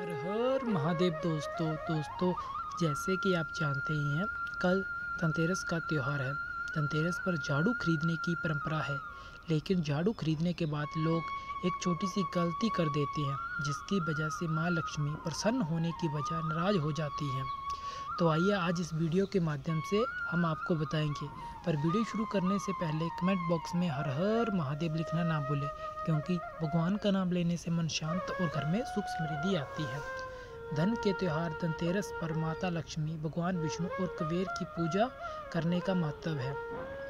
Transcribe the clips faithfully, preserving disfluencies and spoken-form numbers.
हर हर महादेव। दोस्तों दोस्तों जैसे कि आप जानते ही हैं, कल धनतेरस का त्यौहार है। धनतेरस पर झाड़ू खरीदने की परंपरा है, लेकिन झाड़ू खरीदने के बाद लोग एक छोटी सी गलती कर देते हैं, जिसकी वजह से माँ लक्ष्मी प्रसन्न होने की बजाय नाराज हो जाती हैं। तो आइए आज इस वीडियो के माध्यम से हम आपको बताएंगे। पर वीडियो शुरू करने से पहले कमेंट बॉक्स में हर हर महादेव लिखना ना भूलें, क्योंकि भगवान का नाम लेने से मन शांत और घर में सुख समृद्धि आती है। धन के त्यौहार धनतेरस पर माता लक्ष्मी, भगवान विष्णु और कुबेर की पूजा करने का महत्व है।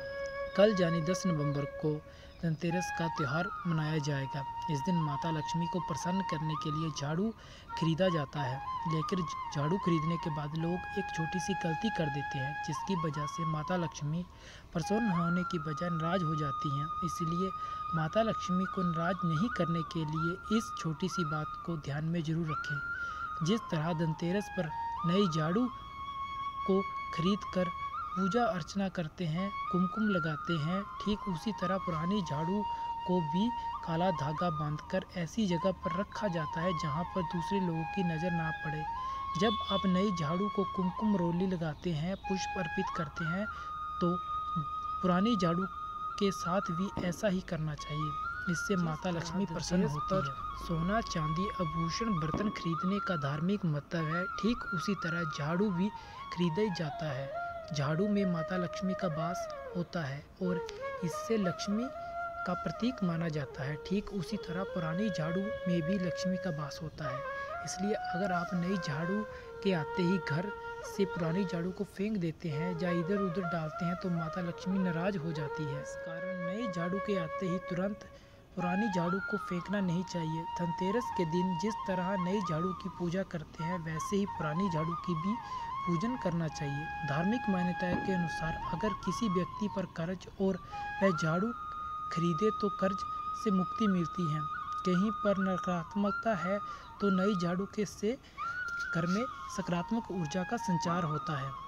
कल यानी दस नवंबर को धनतेरस का त्यौहार मनाया जाएगा। इस दिन माता लक्ष्मी को प्रसन्न करने के लिए झाड़ू खरीदा जाता है, लेकिन झाड़ू खरीदने के बाद लोग एक छोटी सी गलती कर देते हैं, जिसकी वजह से माता लक्ष्मी प्रसन्न होने की बजाय नाराज हो जाती हैं। इसलिए माता लक्ष्मी को नाराज नहीं करने के लिए इस छोटी सी बात को ध्यान में जरूर रखें। जिस तरह धनतेरस पर नई झाड़ू को खरीद कर पूजा अर्चना करते हैं, कुमकुम लगाते हैं, ठीक उसी तरह पुरानी झाड़ू को भी काला धागा बांधकर ऐसी जगह पर रखा जाता है जहां पर दूसरे लोगों की नज़र ना पड़े। जब आप नई झाड़ू को कुमकुम रोली लगाते हैं, पुष्प अर्पित करते हैं, तो पुरानी झाड़ू के साथ भी ऐसा ही करना चाहिए। इससे माता लक्ष्मी प्रसन्न होती है। सोना, चांदी, आभूषण, बर्तन खरीदने का धार्मिक महत्व है। ठीक उसी तरह झाड़ू भी खरीदा जाता है। झाड़ू में माता लक्ष्मी का वास होता है और इससे लक्ष्मी का प्रतीक माना जाता है। ठीक उसी तरह पुरानी झाड़ू में भी लक्ष्मी का वास होता है। इसलिए अगर आप नई झाड़ू के आते ही घर से पुरानी झाड़ू को फेंक देते हैं या इधर उधर डालते हैं, तो माता लक्ष्मी नाराज हो जाती है। इस कारण नई झाड़ू के आते ही तुरंत पुरानी झाड़ू को फेंकना नहीं चाहिए। धनतेरस के दिन जिस तरह नई झाड़ू की पूजा करते हैं, वैसे ही पुरानी झाड़ू की भी पूजन करना चाहिए। धार्मिक मान्यताओं के अनुसार अगर किसी व्यक्ति पर कर्ज और वह झाड़ू खरीदे तो कर्ज से मुक्ति मिलती है। कहीं पर नकारात्मकता है तो नई झाड़ू के से घर में सकारात्मक ऊर्जा का संचार होता है।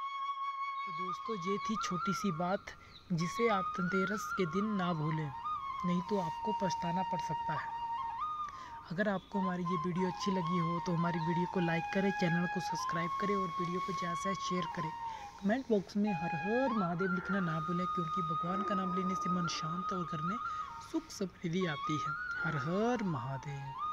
तो दोस्तों, ये थी छोटी सी बात, जिसे आप धनतेरस के दिन ना भूलें, नहीं तो आपको पछताना पड़ सकता है। अगर आपको हमारी ये वीडियो अच्छी लगी हो तो हमारी वीडियो को लाइक करें, चैनल को सब्सक्राइब करें और वीडियो को ज़्यादा से शेयर करें। कमेंट बॉक्स में हर हर महादेव लिखना ना भूलें, क्योंकि भगवान का नाम लेने से मन शांत और घर में सुख समृद्धि आती है। हर हर महादेव।